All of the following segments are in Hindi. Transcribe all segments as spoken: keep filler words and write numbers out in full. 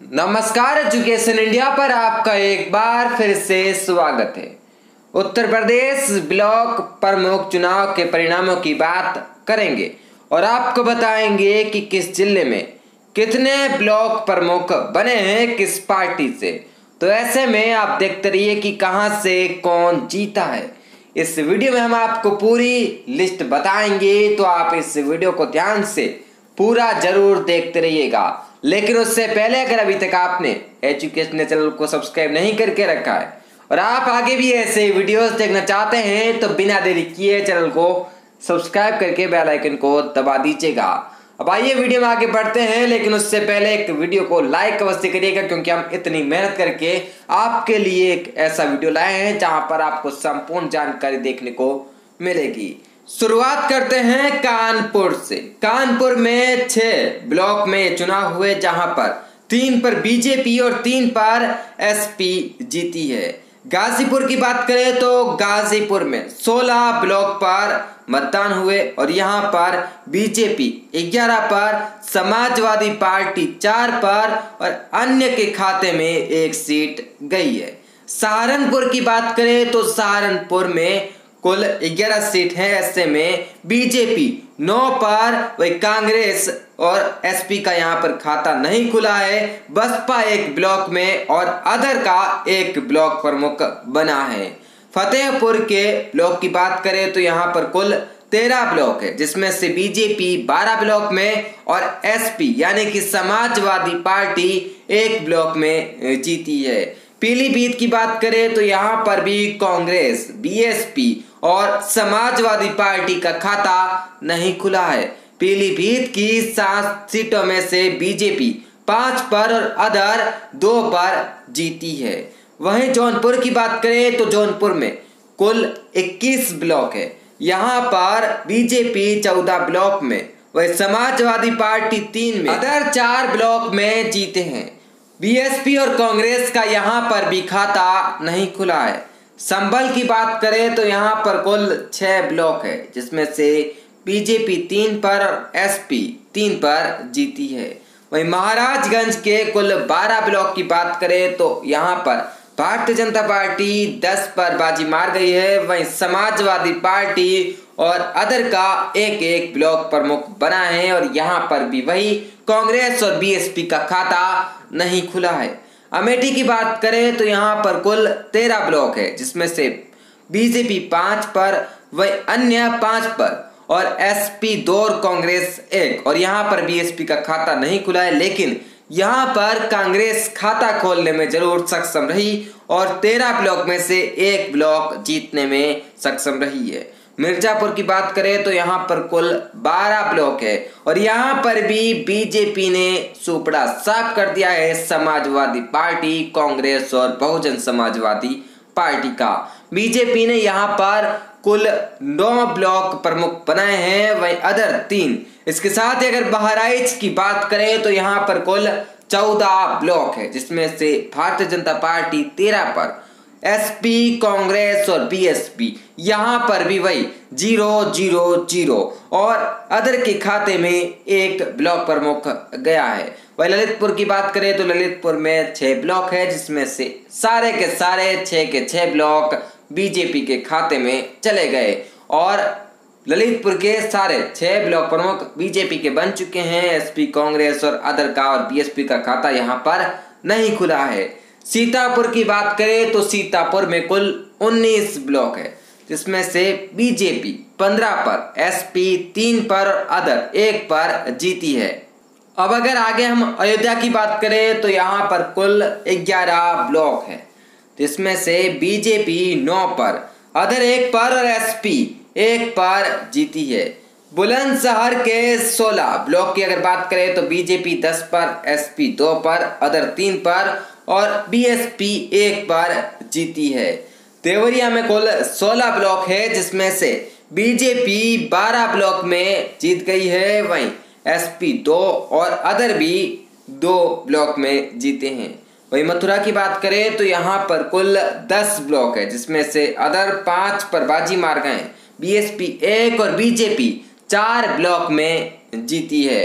नमस्कार, एजुकेशन इंडिया पर आपका एक बार फिर से स्वागत है। उत्तर प्रदेश ब्लॉक प्रमुख चुनाव के परिणामों की बात करेंगे और आपको बताएंगे कि किस जिले में कितने ब्लॉक प्रमुख बने हैं किस पार्टी से। तो ऐसे में आप देखते रहिए कि कहां से कौन जीता है। इस वीडियो में हम आपको पूरी लिस्ट बताएंगे, तो आप इस वीडियो को ध्यान से पूरा जरूर देखते रहिएगा। लेकिन उससे पहले अगर अभी तक आपने एजुकेशन चैनल को सब्सक्राइब नहीं करके रखा है और आप आगे भी ऐसे वीडियोस देखना चाहते हैं तो बिना देरी किए चैनल को सब्सक्राइब करके बेल आइकन को दबा दीजिएगा। अब आइए वीडियो में आगे बढ़ते हैं, लेकिन उससे पहले एक वीडियो को लाइक अवश्य करिएगा, क्योंकि हम इतनी मेहनत करके आपके लिए एक ऐसा वीडियो लाए हैं जहां पर आपको संपूर्ण जानकारी देखने को मिलेगी। शुरुआत करते हैं कानपुर से। कानपुर में छह ब्लॉक में चुनाव हुए, जहां पर तीन पर बीजेपी और तीन पर एसपी जीती है। गाजीपुर की बात करें तो गाजीपुर में सोलह ब्लॉक पर मतदान हुए और यहां पर बीजेपी ग्यारह पर, समाजवादी पार्टी चार पर और अन्य के खाते में एक सीट गई है। सहारनपुर की बात करें तो सहारनपुर में कुल ग्यारह सीट है। ऐसे में बीजेपी नौ पर, वही कांग्रेस और एसपी का यहां पर खाता नहीं खुला है। बसपा एक ब्लॉक में और अदर का एक ब्लॉक प्रमुख बना है। फतेहपुर के ब्लॉक की बात करें तो यहां पर कुल तेरह ब्लॉक है, जिसमें से बीजेपी बारह ब्लॉक में और एसपी यानी कि समाजवादी पार्टी एक ब्लॉक में जीती है। पीलीभीत की बात करें तो यहां पर भी कांग्रेस, बीएसपी और समाजवादी पार्टी का खाता नहीं खुला है। पीलीभीत की सात सीटों में से बीजेपी पांच पर और अदर दो पर जीती है। वहीं जौनपुर की बात करें तो जौनपुर में कुल इक्कीस ब्लॉक है। यहां पर बीजेपी चौदह ब्लॉक में, वही समाजवादी पार्टी तीन में, अदर चार ब्लॉक में जीते हैं। बीएसपी और कांग्रेस का यहां पर भी खाता नहीं खुला है। संभल की बात करें तो यहां पर कुल छह ब्लॉक है, जिसमें से बीजेपी तीन पर और एसपी तीन पर जीती है। वहीं महाराजगंज के कुल बारह ब्लॉक की बात करें तो यहां पर भारतीय जनता पार्टी दस पर बाजी मार गई है। वहीं समाजवादी पार्टी और अदर का एक एक ब्लॉक प्रमुख बना है और यहां पर भी वही कांग्रेस और बीएसपी का खाता नहीं खुला है। अमेठी की बात करें तो यहां पर कुल तेरह ब्लॉक है, जिसमें से बीजेपी पांच पर, वही अन्य पांच पर और एसपी दो और कांग्रेस एक, और यहां पर बीएसपी का खाता नहीं खुला है। लेकिन यहां पर कांग्रेस खाता खोलने में जरूर सक्षम रही और तेरह ब्लॉक में से एक ब्लॉक जीतने में सक्षम रही है। मिर्जापुर की बात करें तो यहां पर कुल बारह ब्लॉक है और यहां पर भी बीजेपी ने सुपड़ा साफ कर दिया है समाजवादी पार्टी, कांग्रेस और बहुजन समाजवादी पार्टी का। बीजेपी ने यहां पर कुल नौ ब्लॉक प्रमुख बनाए हैं, वहीं अदर तीन। इसके साथ ही अगर बहराइच की बात करें तो यहां पर कुल चौदह ब्लॉक है, जिसमें से भारतीय जनता पार्टी तेरह पर, एसपी, कांग्रेस और बीएसपी यहां पर भी वही जीरो जीरो जीरो और अदर के खाते में एक ब्लॉक प्रमुख गया है। वही ललितपुर की बात करें तो ललितपुर में छह ब्लॉक है, जिसमें से सारे के सारे छह के छह ब्लॉक बीजेपी के खाते में चले गए और ललितपुर के सारे छह ब्लॉक प्रमुख बीजेपी के बन चुके हैं। एसपी, कांग्रेस और अदर का और बीएसपी का खाता यहां पर नहीं खुला है। सीतापुर की बात करें तो सीतापुर में कुल उन्नीस ब्लॉक है, जिसमें से बीजेपी पंद्रह पर, एसपी तीन पर और अदर एक पर जीती है। अब अगर आगे हम अयोध्या की बात करें तो यहाँ पर कुल ग्यारह ब्लॉक है, जिसमें से बीजेपी नौ पर, अदर एक पर और एसपी एक पर जीती है। बुलंदशहर के सोलह ब्लॉक की अगर बात करें तो बीजेपी दस पर, एसपी दो पर, अदर तीन पर और बीएसपी एक पर जीती है। देवरिया में कुल सोलह ब्लॉक है, जिसमें से बीजेपी बारह ब्लॉक में जीत गई है, वहीं एसपी दो और अदर भी दो ब्लॉक में जीते हैं। वहीं मथुरा की बात करें तो यहाँ पर कुल दस ब्लॉक है, जिसमें से अदर पांच पर बाजी मार गए, बीएसपी एक और बीजेपी चार ब्लॉक में जीती है।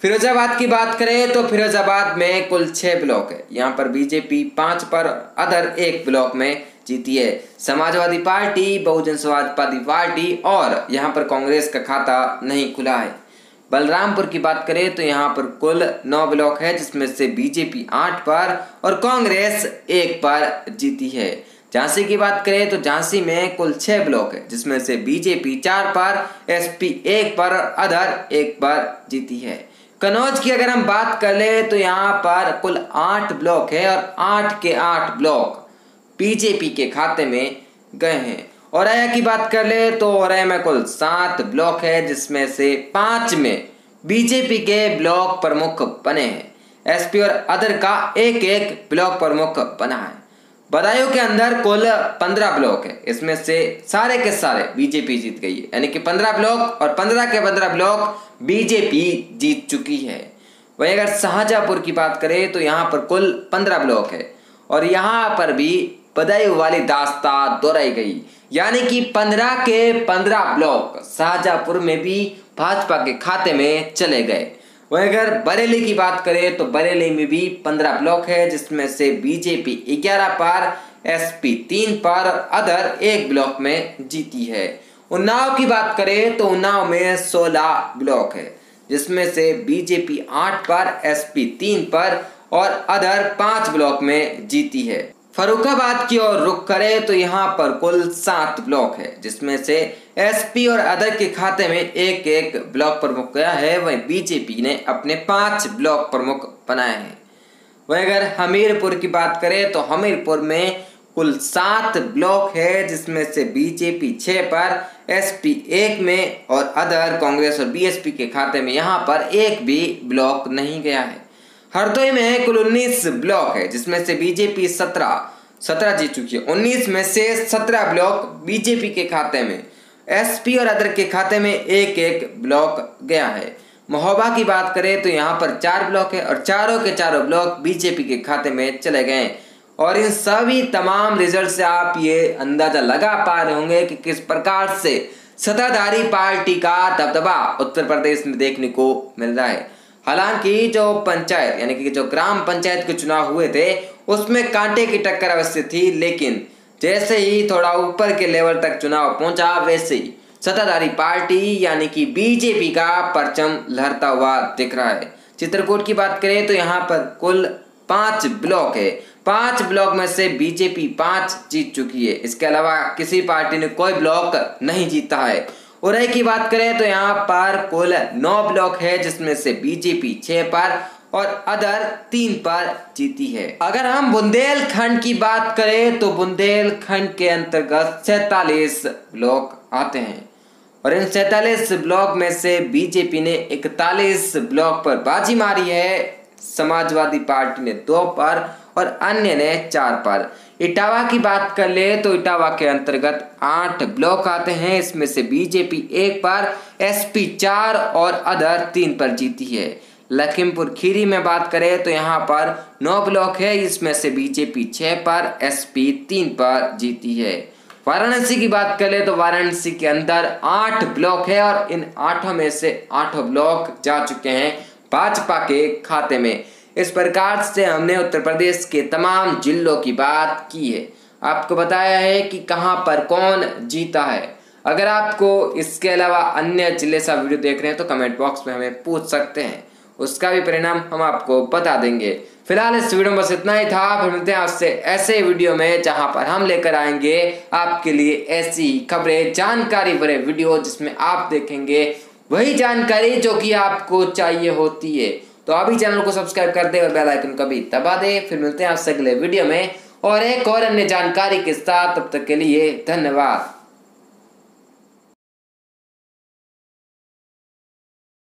फिरोजाबाद की बात करें तो फिरोजाबाद में कुल छह ब्लॉक है। यहाँ पर बीजेपी पांच पर, अदर एक ब्लॉक में जीती है। समाजवादी पार्टी, बहुजन समाज पार्टी और यहाँ पर कांग्रेस का खाता नहीं खुला है। बलरामपुर की बात करें तो यहाँ पर कुल नौ ब्लॉक है, जिसमें से बीजेपी आठ पर और कांग्रेस एक पर जीती है। झांसी की बात करें तो झांसी में कुल छह ब्लॉक है, जिसमें से बीजेपी चार पर, एसपी एक पर और अदर एक पर जीती है। कन्नौज की अगर हम बात कर ले तो यहाँ पर कुल आठ ब्लॉक है और आठ के आठ ब्लॉक बीजेपी के खाते में गए हैं। औरैया की बात कर ले तो औरैया में कुल सात ब्लॉक है, जिसमें से पांच में बीजेपी के ब्लॉक प्रमुख बने हैं। एसपी और अदर का एक एक ब्लॉक प्रमुख बना है। बदायूं के अंदर कुल पंद्रह ब्लॉक है, इसमें से सारे के सारे बीजेपी जीत गई है, यानी कि पंद्रह ब्लॉक और पंद्रह के पंद्रह ब्लॉक बीजेपी जीत चुकी है। वही अगर शाहजहांपुर की बात करें तो यहाँ पर कुल पंद्रह ब्लॉक है और यहाँ पर भी बदायूं वाली दास्ता दोहराई गई, यानी कि पंद्रह के पंद्रह ब्लॉक शाहजहांपुर में भी भाजपा के खाते में चले गए। वहीं अगर बरेली की बात करें तो बरेली में भी पंद्रह ब्लॉक है, जिसमें से बीजेपी ग्यारह पर, एसपी तीन पर, अदर एक ब्लॉक में जीती है। उन्नाव की बात करें तो उन्नाव में सोलह ब्लॉक है, जिसमें से बीजेपी आठ पर, एसपी तीन पर और अदर पांच ब्लॉक में जीती है। फर्रुखाबाद की ओर रुख करें तो यहाँ पर कुल सात ब्लॉक है, जिसमें से एसपी और अदर के खाते में एक एक ब्लॉक प्रमुख गया है। वहीं बीजेपी ने अपने पांच ब्लॉक प्रमुख बनाए हैं। वहीं अगर हमीरपुर की बात करें तो हमीरपुर में कुल सात ब्लॉक है, जिसमें से बीजेपी छह पर, एसपी एक में और अदर कांग्रेस और बीएसपी के खाते में यहाँ पर एक भी ब्लॉक नहीं गया है। हरदोई में कुल उन्नीस ब्लॉक है, जिसमें से बीजेपी सत्रह सत्रह जीत चुकी है। उन्नीस में से सत्रह ब्लॉक बीजेपी के खाते में, एसपी और अदर के खाते में एक एक ब्लॉक गया है। महोबा की बात करें तो यहाँ पर चार ब्लॉक है और चारों के चारों ब्लॉक बीजेपी के खाते में चले गए। और इन सभी तमाम रिजल्ट से आप ये अंदाजा लगा पा रहे होंगे कि किस प्रकार से सत्ताधारी पार्टी का दबदबा उत्तर प्रदेश में देखने को मिल रहा है। हालांकि जो पंचायत यानी कि जो ग्राम पंचायत के चुनाव हुए थे उसमें कांटे की टक्कर अवश्य थी, लेकिन जैसे ही थोड़ा ऊपर के लेवल तक चुनाव पहुंचा वैसे ही सत्ताधारी पार्टी यानी कि बीजेपी का परचम लहरता हुआ दिख रहा है। चित्रकूट की बात करें तो यहाँ पर कुल पांच ब्लॉक है। पांच ब्लॉक में से बीजेपी पांच जीत चुकी है। इसके अलावा किसी पार्टी ने कोई ब्लॉक नहीं जीता है। उरई की बात करें तो यहाँ पर कुल नौ ब्लॉक है, जिसमें से बीजेपी छह पर और अदर तीन पर जीती है। अगर हम बुंदेलखंड की बात करें तो बुंदेलखंड के अंतर्गत सैतालीस ब्लॉक आते हैं और इन सैतालीस ब्लॉक में से बीजेपी ने इकतालीस ब्लॉक पर बाजी मारी है, समाजवादी पार्टी ने दो पर और अन्य ने चार पर। इटावा की बात कर ले तो इटावा के अंतर्गत आठ ब्लॉक आते हैं, इसमें से बीजेपी एक पर, एसपी चार और अदर तीन पर जीती है। लखीमपुर खीरी में बात करें तो यहाँ पर नौ ब्लॉक है, इसमें से बीजेपी छह पर, एसपी तीन पर जीती है। वाराणसी की बात कर ले तो वाराणसी के अंदर आठ ब्लॉक है और इन आठों में से आठों ब्लॉक जा चुके हैं भाजपा के खाते में। इस प्रकार से हमने उत्तर प्रदेश के तमाम जिलों की बात की है, आपको बताया है कि कहां पर कौन जीता है। अगर आपको इसके अलावा अन्य जिले से वीडियो देख रहे हैं तो कमेंट बॉक्स में हमें पूछ सकते हैं, उसका भी परिणाम हम आपको बता देंगे। फिलहाल इस वीडियो में बस इतना ही था। फिर मिलते हैं आपसे ऐसे वीडियो में जहां पर हम लेकर आएंगे आपके लिए ऐसी खबरें, जानकारी भरे वीडियो जिसमें आप देखेंगे वही जानकारी जो कि आपको चाहिए होती है। तो अभी चैनल को सब्सक्राइब कर दे और बेल आइकन को भी दबा दे। फिर मिलते हैं आपसे अगले वीडियो में और एक और अन्य जानकारी के साथ। तब तक के लिए धन्यवाद।